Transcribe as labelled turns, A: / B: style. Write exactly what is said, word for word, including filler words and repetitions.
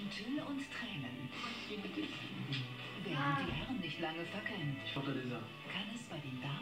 A: zwischen Tüll und Tränen. Während die Herren nicht lange fackeln, kann es bei den Damen